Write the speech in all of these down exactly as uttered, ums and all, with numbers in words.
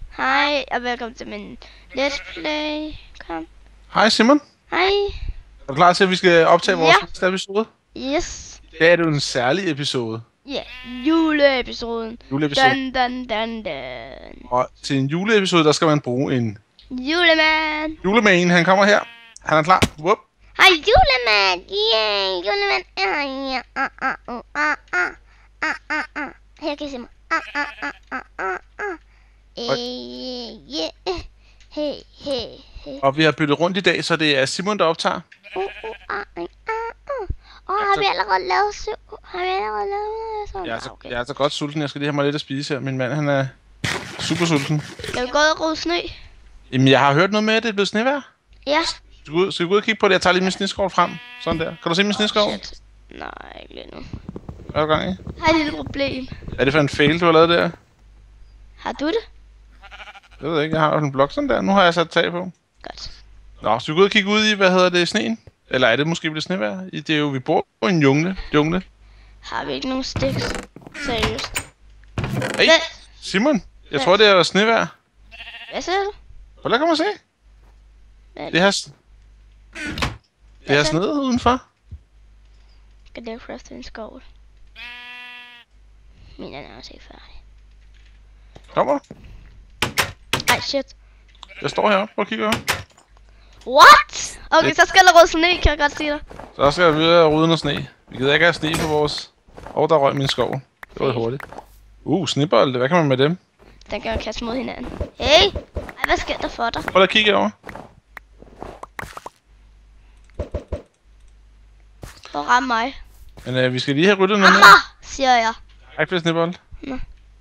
Hej, og velkommen til min Let's Play. Kom. Hej Simon. Hej. Er du klar til, at vi skal optage vores Ja. næste episode? Yes. Det er jo en særlig episode. Ja, yeah. juleepisoden. Juleepisode. Dun, dun, dun, dun. Og til en juleepisode, der skal man bruge en Julemand. julemand. Han kommer her. Han er klar. Whoop. Hej, julemand. Yeah, julemand. Ah, ja. Ah, ah, ah, ah, ah. Ah, ah, ah. Her kan I se mig. Ah, ah, ah, ah, ah, ah. Eh, yeah. Hey, hey, hey. Og vi har byttet rundt i dag, så det er Simon, der optager. Uh, uh, ah, ah, ah. Åh, har vi allerede lavet syv? Har vi allerede lavet sådan? Jeg er, så, Okay. jeg er så godt sulten. Jeg skal lige have mig lidt at spise her. Min mand, han er super sulten. Skal vi gå ud og rode sne? Jamen, jeg har hørt noget med, at det er blevet snevejr. Ja. Skal vi, ud, skal vi gå ud og kigge på det? Jeg tager lige min sneskål frem. Sådan der. Kan du se min sneskål? Shit. Nej, ikke lige nu. Hvad er du gang i? Jeg har et lille problem. Er det for en fail, du har lavet der? Har du det? Jeg ved ikke, jeg har jo en blok sådan der. Nu har jeg sat tag på. Godt. Nå, så vi går ud og kigge ud i, hvad hedder det, sneen? Eller er det måske blevet snevejr? I det er jo, vi bor på en jungle. jungle. Har vi ikke nogen sticks? Seriøst. Hey, Simon, jeg Hvad? tror, det er snevejr. Hvad siger du? Prøv lige at komme og se. Hvad? Det har, s- det har sneet udenfor. Skal det crafte en skål? Min er nærmest ikke færdig. Kommer. Ej, shit. Jeg står heroppe. Prøv at kigge op. What? Okay, Det- så skal der rode sne, kan jeg godt sige dig. Så skal vi ud og rydde noget sne. Vi gider ikke have sne på vores... Og der røg min skov. Det var lidt hurtigt. Uh, snebolde. Hvad kan man med dem? Den kan man kaste mod hinanden. Hey! Ej, hvad sker der for dig? Prøv lige at kigge over. Hvor ram mig? Men øh, vi skal lige have ryddet noget mere. Aha, siger jeg. Ikke flere snebolde. Nå.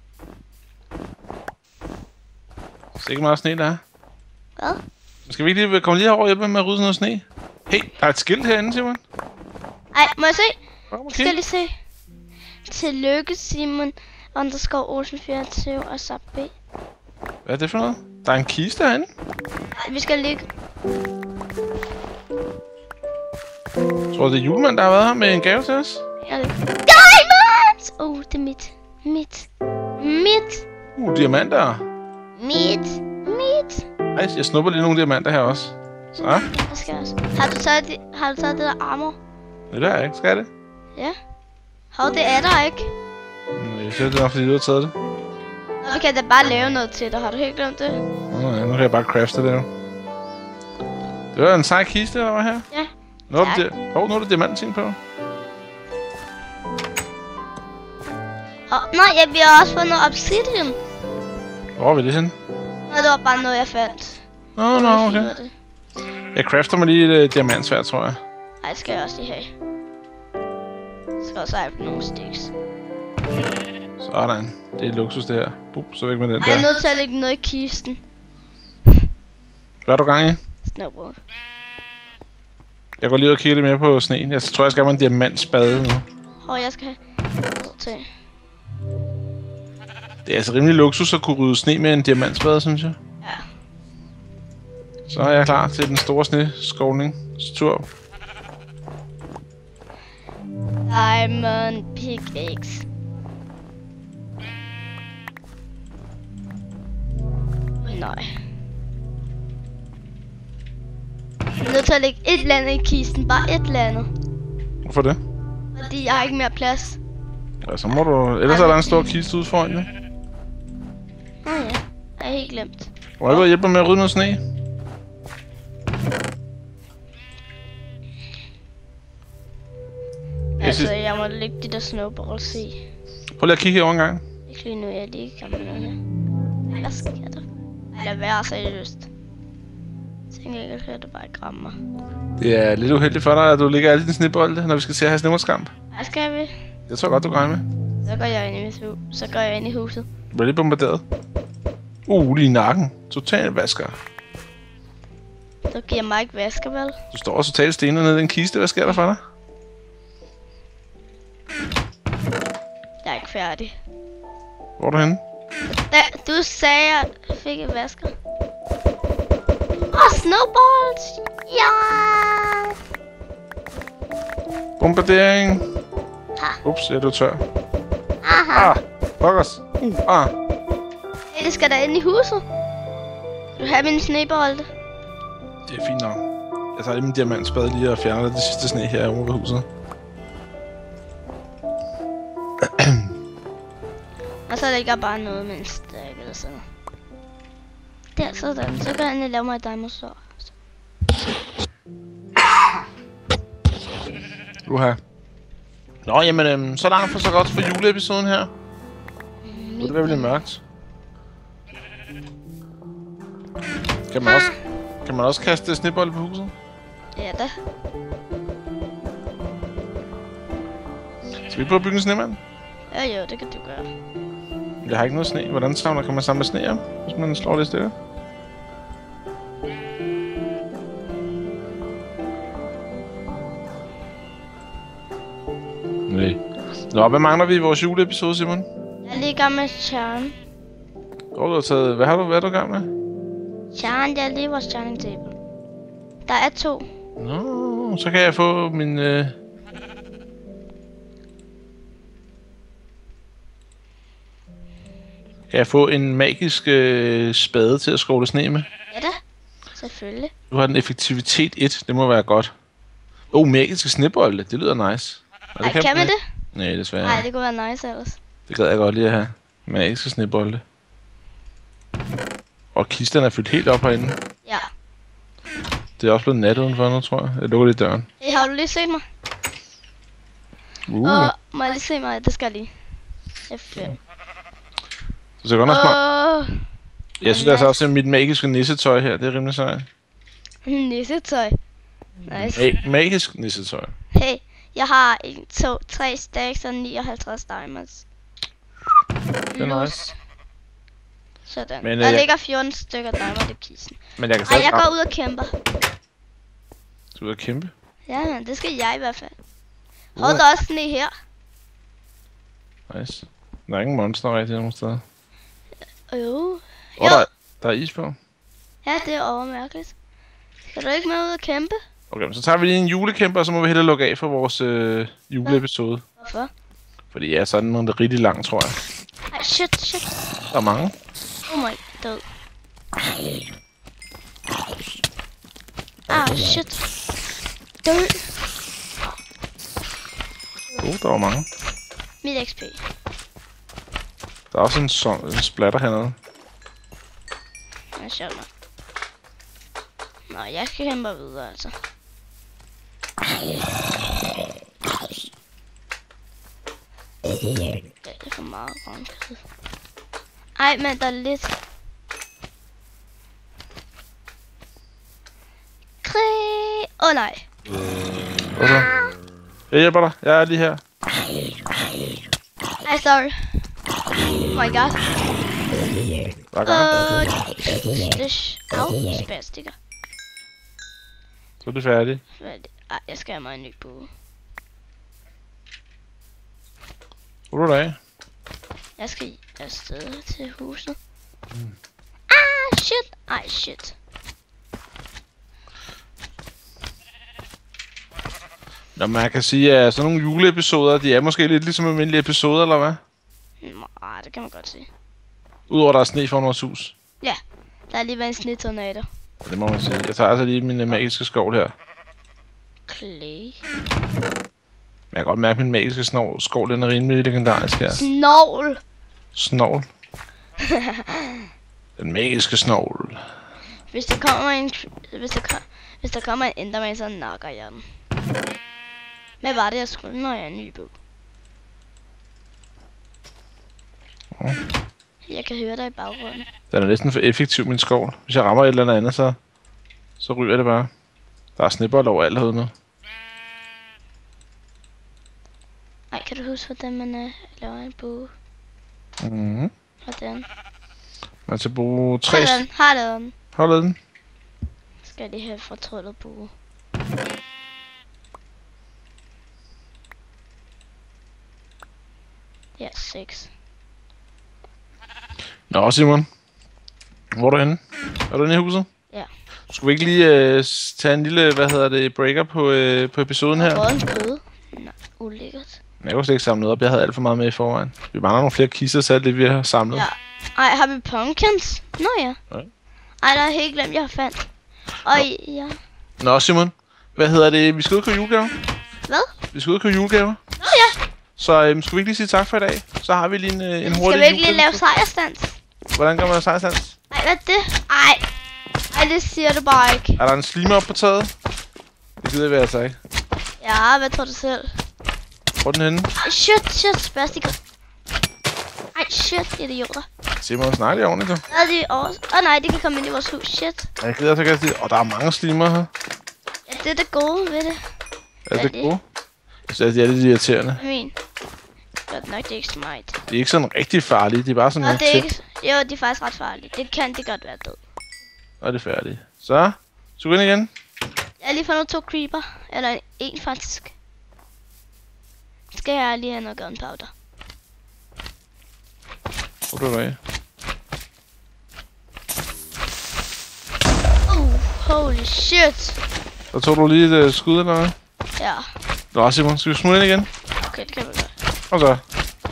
Det er ikke meget sne, der er. Hvad? Skal vi ikke lige komme lige herover og hjælpe med at rydde sådan noget sne? Hey, der er et skilt herinde, Simon. Ej, må jeg se? Kom og Skal kig. lige se. Tillykke, Simon. Underscore Olsen fireogtyve og sub B. Hvad er det for noget? Der er en kiste herinde. Ej, vi skal ligge. Jeg tror, det er julemanden, der har været her med en gave til os. Jeg ligger. Diamonds! Oh, det er mit. Mit. Mit. Uh, diamanter. Mit. Mit. Ej, jeg snupper lige nogle diamanter her også. Så. Jeg skal også. Har du taget, det, har du taget det der armor? Det der er ikke, skal jeg det? Ja. Hov, det er der ikke. Mm, Jeg synes, det er nok, fordi du har taget det. Nå, vi kan da bare lave noget til dig. Har du helt glemt det? Nå, ja, nu kan jeg bare crafte det jo. Det var en sej kiste, der var her. Ja. Nu er Tak. der, oh, nu er der diamantting på. Og, nej, ja, vi har også fået noget obsidian. Hvor er vi det henne? Nå, det var bare noget, jeg fandt. Nå, nå, Jeg okay. finder det. Jeg crafter mig lige et uh, diamantsværd, tror jeg. Ej, det skal jeg også lige have. Jeg skal også have nogle sticks. Sådan. Det er luksus, det her. Bup, så væk med den Ej, jeg er der. nødt til at lægge noget i kisten. Hvad er du gang i? Snowboard. Jeg går lige ud og kigger lidt mere på sneen. Jeg tror, jeg skal have mig en diamantspade nu. Og jeg skal have noget til. Det er altså rimelig luksus at kunne rydde sne med en diamantspade, synes jeg. Ja. Så er jeg klar til den store sneskovningstur. Diamond pickaxe. Nej. Jeg er nødt til at lægge et eller andet i kisten. Bare et eller andet. Hvorfor det? Fordi jeg har ikke mere plads. Ja, så må du... Ellers er der en stor kiste ude foran, jo. Nå ja. Jeg har helt glemt. Må jeg gå og hjælpe mig med at rydde noget sne? Altså, synes- jeg må lægge de der snowballs i. Prøv lige at kigge herovre en gang. Ikke lige nu, jeg er lige i gang med noget her. Hvad sker der? Ej, lad være seriøst. Jeg tænker ikke, at det bare ikke ramme mig. Det er lidt uheldigt for dig, at du ligger alle dine snebolde, når vi skal se at have snemårskamp. Hvad skal vi? Jeg tror godt, du kan regne med. Så går jeg ind i mit hus. Så går jeg ind i huset. Du bliver lidt bombarderet. Uh, lige i nakken. Total vasker. Så giver mig ikke vasker, vel? Du står også totalt stenet nede i en kiste. Hvad sker der for dig? Jeg er ikke færdig. Hvor er du henne? Da, du sagde, at jeg fik et vasker. Åh, oh, snowballs! Ja! Bombardering. Ha. Ups, er du tør. Aha. Ah, pokkers. Uh, ah. Hey, det skal der ind i huset. Du har min snebolde. Det er fint nok. Jeg tager lige min diamantspade lige og fjerner det sidste sne her over ved huset. Og så ligger bare noget med en stak eller sådan noget. Der, sådan. Så kan jeg lave mig et diamond-sår. Uha. Nå, jamen, øhm, så langt for så godt for juleepisoden her. Nu er det virkelig mørkt. Kan man, også, kan man også kaste snebold på huset? Ja da. Skal vi prøve at bygge en snemand? Ja, jo, det kan du gøre. Jeg har ikke noget sne. Hvordan samler, kan man samle sne her, hvis man slår det i stykker? Nej. Nå, hvad mangler vi i vores juleepisode, Simon? Jeg er lige i gang med charm. Går du har taget... Hvad har du, hvad er du i gang med? Charm, det er lige vores charming table. Der er to. Nå, så kan jeg få min... Øh... Kan jeg få en magisk øh, spade til at skovle sne med? Ja da. Selvfølgelig. Du har den effektivitet et, det må være godt. Åh, oh, magiske snebolde, det lyder nice. Og Ej, kan, kan man det? Nej, desværre. Nej, det kunne være nice ellers. Det gad jeg godt lige at have. Magiske snebolde. Og kisten er fyldt helt op herinde. Ja. Det er også blevet nat udenfor nu, tror jeg. Jeg lukker lige døren. Hey, har du lige set mig? Uh. Åh, må jeg lige se mig? Det skal jeg lige. F fem. Det ser godt nok smart. Åh, Jeg synes altså også, at mit magiske nissetøj her, det er rimelig sejt. nissetøj. Nice. Ma- magisk nissetøj. Hey, jeg har en, to, tre stacks og nioghalvtreds diamonds. Det er nice. Sådan. Men, Der øh, ligger fjorten stykker diamond i kisten. Men jeg kan Ej, selv... jeg går ud og kæmper. Du er ud og kæmpe. Ja, men det skal jeg i hvert fald. Uh. Hold der også sne her. Nice. Der er ingen monster rigtig nogen steder. Jo. Åh, Jo. der, der er is på. Ja, det er overmærkeligt. Skal du ikke med ud og kæmpe? Okay, men så tager vi lige en julekæmper, og så må vi hellere lukke af for vores øh, juleepisode. Hvorfor? Fordi ja, så er den noget rigtig lang, tror jeg. Ej, shit, shit. Der er mange. Oh my, død. Ah, shit. Død. Oh, der var mange. Mit X P. Der er også en, så, en splatter hernede. Det er sjovt nok. Nå, jeg skal kæmpe videre, altså. Det er for meget grønkød. Ej, men der er lidt. Kræ... Åh oh, nej. Hvad så? Jeg hjælper dig. Jeg er lige her. Ej, sorry. Oh my god. Hver gang. Øh... Slash. Au, spastikker. Så er det færdigt. Ej, jeg skal have mig en ny bue. Hvor er du af? Jeg skal afsted til huset. Mm. Ah, shit. Ej, shit. Nå, man kan sige, at sådan nogle juleepisoder, de er måske lidt ligesom almindelige episoder, eller hvad? Nej, det kan man godt sige. Udover der er sne foran vores hus. Ja, der er lige været en snetornado. Det må man sige. Jeg tager altså lige min magiske skål her. Clay. Men jeg kan godt mærke, at min magiske snor, skål, den er rimelig legendarisk her. Snovl. Snovl. Den magiske snovl. Hvis der kommer en, hvis der, kom, hvis der kommer en enderman, så nakker jeg den. Hvad var det, jeg skulle, når jeg er en ny bog? Oh. Jeg kan høre dig i baggrunden. Den er næsten for effektiv, min skål. Hvis jeg rammer et eller andet, så, så ryger det bare. Der er snibbold overalt herude nu. Ej, kan du huske, hvordan man uh, laver en bue? Mhm. Hvordan? Man skal bruge tre... Har den, har den. Hold den. Skal jeg lige have fortryllet bue. Ja, seks. Nå, Simon. Hvor er du henne? Er du inde i huset? Ja. Skulle vi ikke lige øh, tage en lille, hvad hedder det, breaker på, øh, på episoden her? Jeg har fået en kød. Nej, ulækkert. Jeg kunne slet ikke samle noget op. Jeg havde alt for meget med i forvejen. Vi mangler nogle flere kisser, så alt det vi har samlet. Ja. Ej, har vi pumpkins? Nå ja. Ja. Ej, der er helt glemt, jeg har fandt. Og ja. Nå, Simon. Hvad hedder det? Vi skal ud og købe julegaver. Hvad? Vi skal ud og købe julegaver. Nå ja. Så øhm, skulle vi ikke lige sige tak for i dag? Så har vi lige en, øh, en hurtig Skal vi ikke lige lave juleepisode. sejrstands? Hvordan gør man sejrstands? Ej, hvad er det? Ej. Ej, det siger du bare ikke. Er der en slimer op på taget? Det gider vi altså ikke. Ja, hvad tror du selv? Hvor er den henne? Ej, shit, shit, spastiker. Ej, shit, idioter. Simon, snart lige ordentligt, du. Hvad er de over? Åh oh, nej, de kan komme ind i vores hus, shit. Jeg gider altså ikke at... Og der er mange slimer her. Ja, det er det gode ved det. Er Ja, det det- gode? Jeg synes, det er lidt irriterende. I mean, godt nok, det er ikke smart. De er ikke sådan rigtig farlige. De er bare sådan Nå, lidt det er tæt, ikke... Jo, de er faktisk ret farlige. Det kan det godt være død. og det er færdige. Så, så gå ind igen. Jeg har lige fundet to creeper. Eller en faktisk. Skal jeg lige have noget gunpowder. Hvor blev du af? Uh, holy shit. Så tog du lige et uh, skud eller hvad? Ja, Nå, Simon, skal vi smutte ind igen? okay, det kan vi godt. Og så.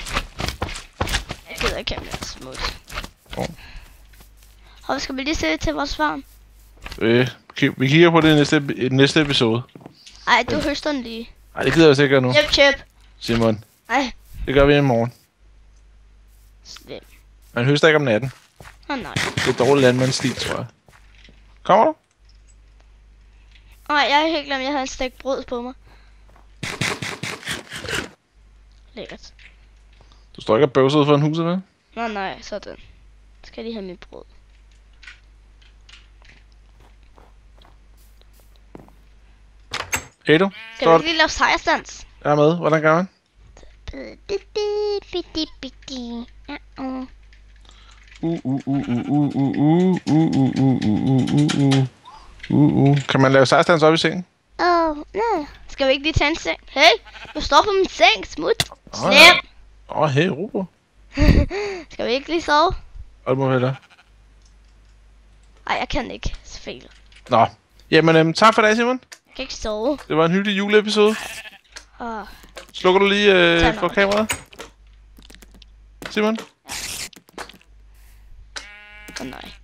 Jeg gider ikke have mere smut. Oh. Og skal vi lige se til vores farm? Øh, ki- vi kigger på det i næste, i den næste episode. Ej, du høster den lige. Nej, det gider jeg altså ikke gøre nu. Chip, chip. Simon, Ej, det gør vi i morgen. slem. Man høster ikke om natten. Åh oh, nej. Det er dårlig landmandsstil, tror jeg. Kommer du? Ej, jeg har helt glemt, jeg havde en stik brød på mig. Lækkert. Du står ikke og bøvser ud for en huset, vel? Nå nej, sådan. Skal jeg lige have mit brød. Hey du, Skal står vi du? ikke lige lave sejrstands? Jeg er med. Hvordan gør man? Uh, uh, uh, uh, uh, uh, uh, uh, uh, uh, uh, uh, uh, uh, uh. Kan man lave sejrstands op i sengen? Åh, oh, nej. Skal vi ikke lige tage en seng? Hey, du står på min seng, smut. Åh, Slem. ja. Åh, oh, hey, ro på. Skal vi ikke lige sove? Og det må hellere. Ej, jeg kan ikke. Selvfølgelig. Nå. Jamen, øhm, tak for i dag, Simon. Jeg kan ikke sove. Det var en hyggelig juleepisode. Åh, Slukker du lige øh, Tag mig. for kameraet? Simon? oh, nej.